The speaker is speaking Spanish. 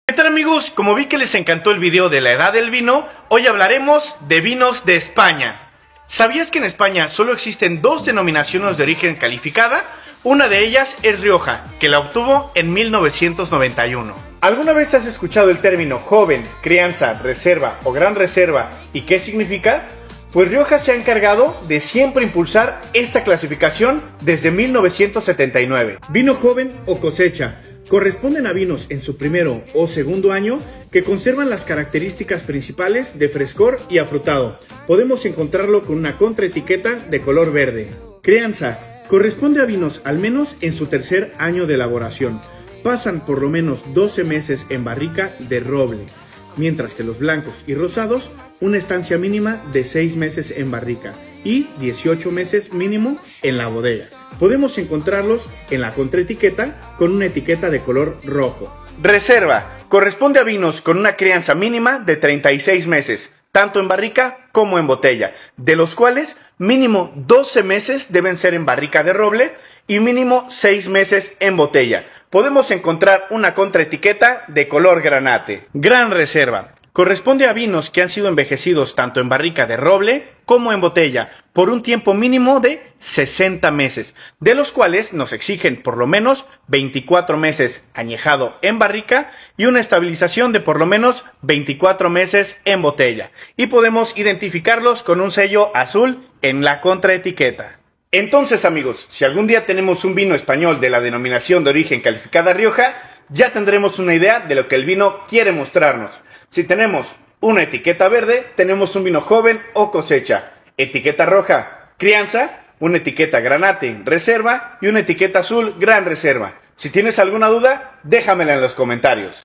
¿Qué tal, amigos? Como vi que les encantó el video de la edad del vino, hoy hablaremos de vinos de España. ¿Sabías que en España solo existen dos denominaciones de origen calificada? Una de ellas es Rioja, que la obtuvo en 1991. ¿Alguna vez has escuchado el término joven, crianza, reserva o gran reserva y qué significa? Pues Rioja se ha encargado de siempre impulsar esta clasificación desde 1979. Vino joven o cosecha corresponden a vinos en su primero o segundo año que conservan las características principales de frescor y afrutado. Podemos encontrarlo con una contraetiqueta de color verde. Crianza corresponde a vinos al menos en su tercer año de elaboración. Pasan por lo menos 12 meses en barrica de roble, mientras que los blancos y rosados una estancia mínima de 6 meses en barrica y 18 meses mínimo en la bodega. Podemos encontrarlos en la contraetiqueta con una etiqueta de color rojo. Reserva corresponde a vinos con una crianza mínima de 36 meses, tanto en barrica como en botella, de los cuales mínimo 12 meses deben ser en barrica de roble y mínimo 6 meses en botella. Podemos encontrar una contraetiqueta de color granate. Gran reserva corresponde a vinos que han sido envejecidos tanto en barrica de roble como en botella por un tiempo mínimo de 60 meses, de los cuales nos exigen por lo menos 24 meses añejado en barrica y una estabilización de por lo menos 24 meses en botella. Y podemos identificarlos con un sello azul en la contraetiqueta. Entonces, amigos, si algún día tenemos un vino español de la denominación de origen calificada Rioja, ya tendremos una idea de lo que el vino quiere mostrarnos. Si tenemos una etiqueta verde, tenemos un vino joven o cosecha. Etiqueta roja, crianza. Una etiqueta granate, reserva. Y una etiqueta azul, gran reserva. Si tienes alguna duda, déjamela en los comentarios.